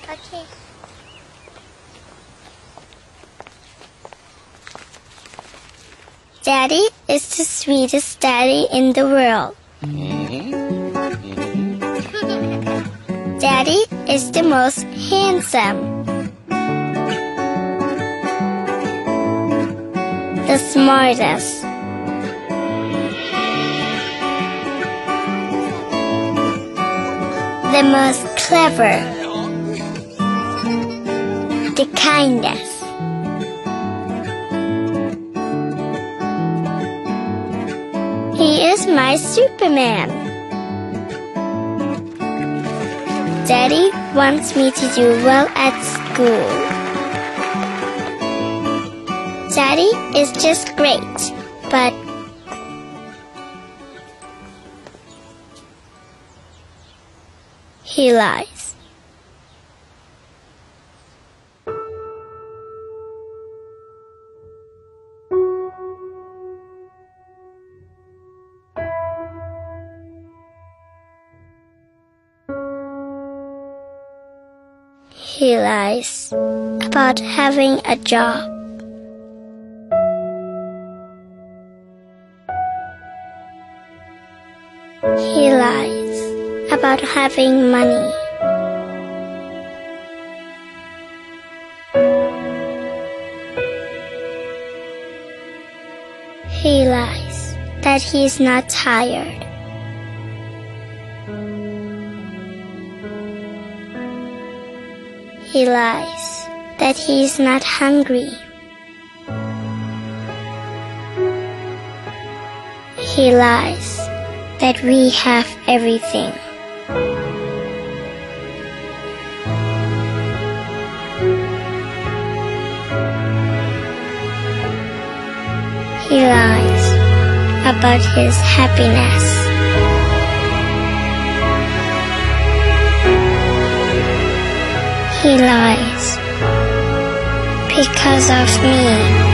Okay. Daddy is the sweetest daddy in the world. Daddy is the most handsome, the smartest, the most clever, the kindest. He is my Superman. Daddy wants me to do well at school. Daddy is just great, but he lies. He lies about having a job. He lies about having money. He lies that he's not tired. He lies that he's not hungry. He lies that we have everything. He lies about his happiness. He lies because of me.